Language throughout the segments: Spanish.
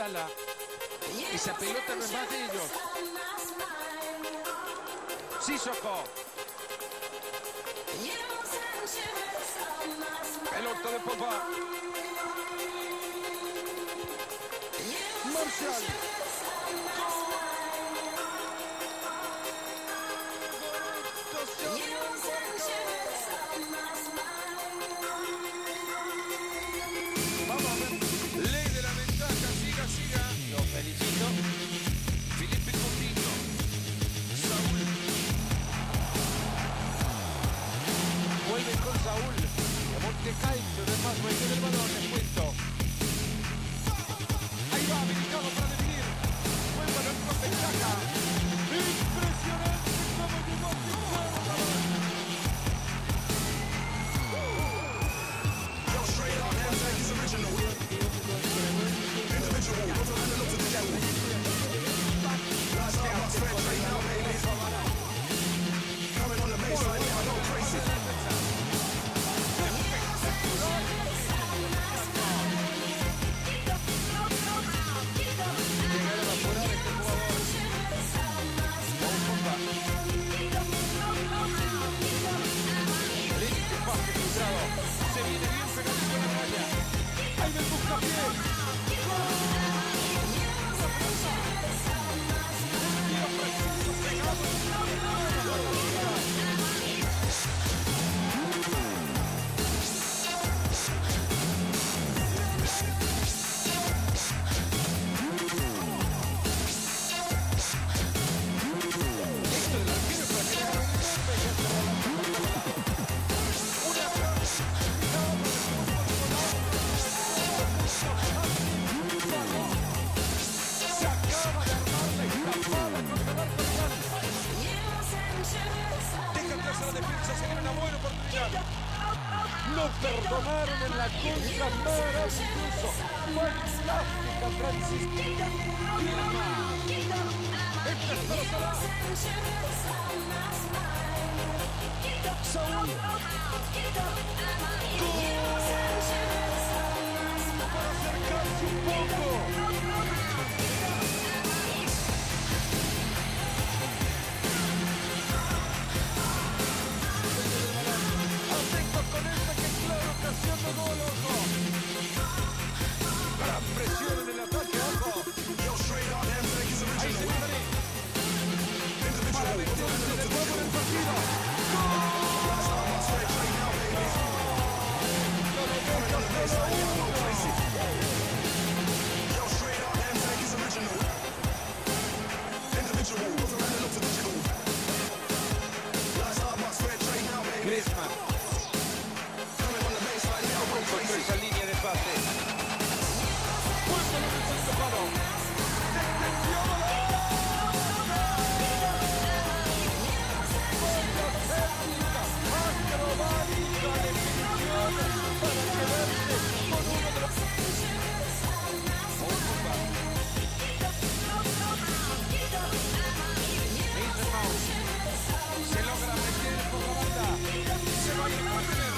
Sala. Esa pelota no es más de ellos. Sissoko. Pelota de Pogba. Marcial. Vamos a ver. Ley de la ventaja. Siga, siga. Lo felicito. Felipe Coutinho. Saúl. Vuelve con Saúl. De Monte Calcio. De paso. Ahí tiene el balón. Descuento. Ahí va. Habilitado para definir. Buen balón con ventaja. Impresionante cómo llegó a se viene bien pegadito a la raya. Ahí me busca pie. Lo perdonaron en la contra, maravilloso. Fantástica, Francisco. Saúl. Para acercarse un poco. Ocasión de gol, ojo. Gran presión en el ataque, ojo. Ahí se viene. Para meterse de nuevo en el partido. Griezmann. Contra esa línea de pase. Puesto en el centro palo. Acrobática definición para quedarse con uno de los... Se logra meter por la banda. Se va a recorrer.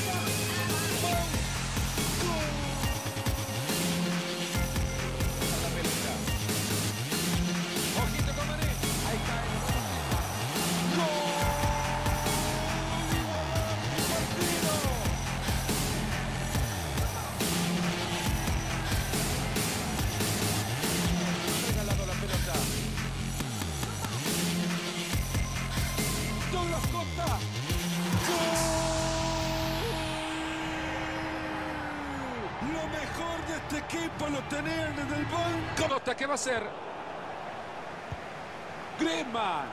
Lo mejor de este equipo lo tenían desde el banco. Costa, ¿qué va a hacer? Griezmann.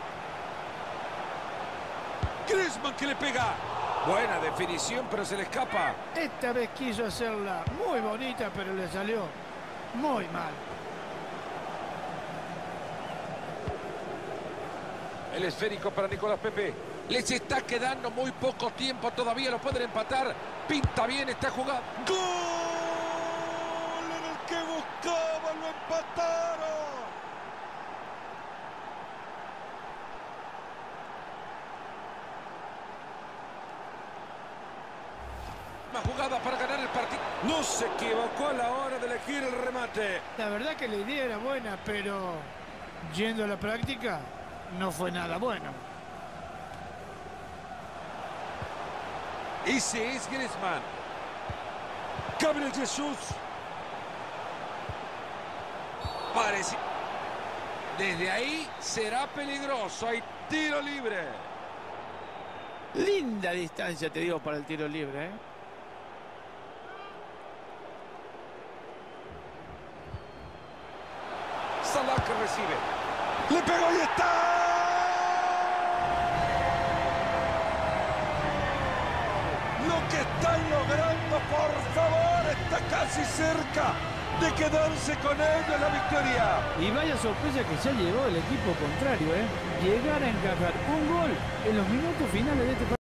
Griezmann que le pega. Buena definición, pero se le escapa. Esta vez quiso hacerla muy bonita, pero le salió muy mal. El esférico para Nicolás Pepe. Les está quedando muy poco tiempo todavía. Lo pueden empatar. Pinta bien esta jugada. ¡Gol! En el que buscaban, lo empataron. Una jugada para ganar el partido. No se equivocó a la hora de elegir el remate. La verdad que la idea era buena, pero yendo a la práctica no fue nada bueno. Ese es Griezmann. Gabriel Jesús. Parece. Desde ahí será peligroso. Hay tiro libre. Linda distancia, te digo, para el tiro libre, ¿eh? Salah que recibe. Le pegó y está. Lo que están logrando, por favor, está casi cerca de quedarse con ellos la victoria. Y vaya sorpresa que ya llegó el equipo contrario, ¿eh? Llegar a encajar un gol en los minutos finales de este partido.